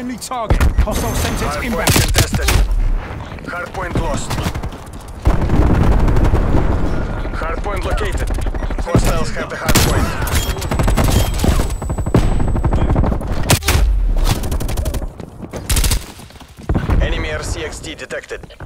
friendly target. Hostile sensors Hardpoint inbound. contested. Hardpoint lost. Hardpoint located. Hostiles have the hardpoint. Enemy RCXD detected.